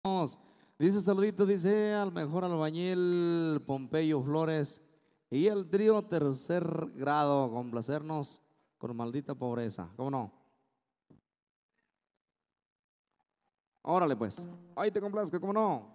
Dice saludito, dice al mejor albañil Pompeyo Flores y el trío tercer grado, complacernos con maldita pobreza. ¿Cómo no? Órale pues, ahí te complazco, ¿cómo no?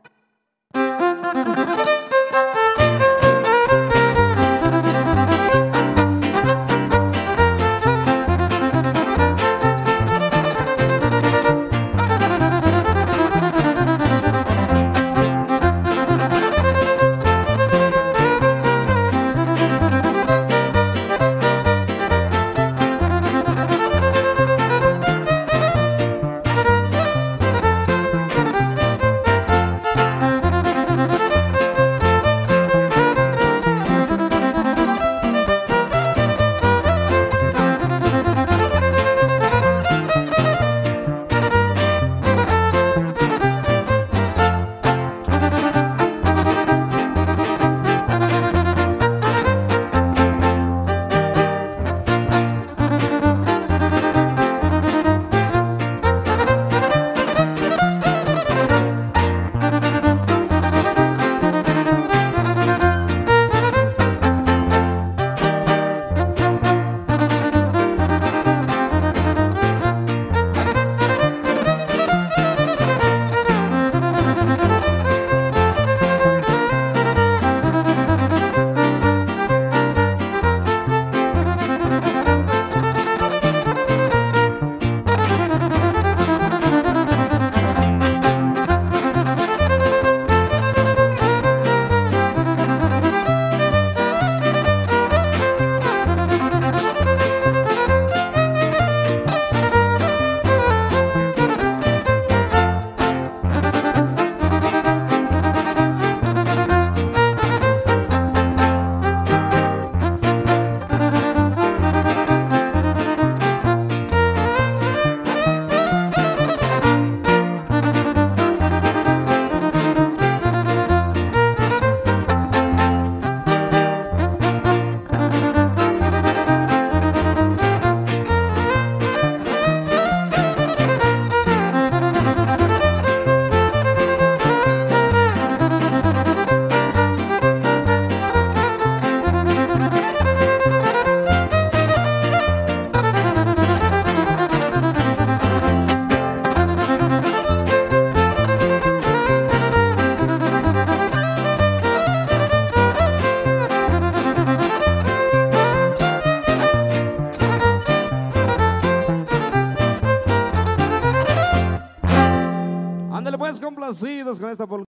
Ándale pues, complacidos con esta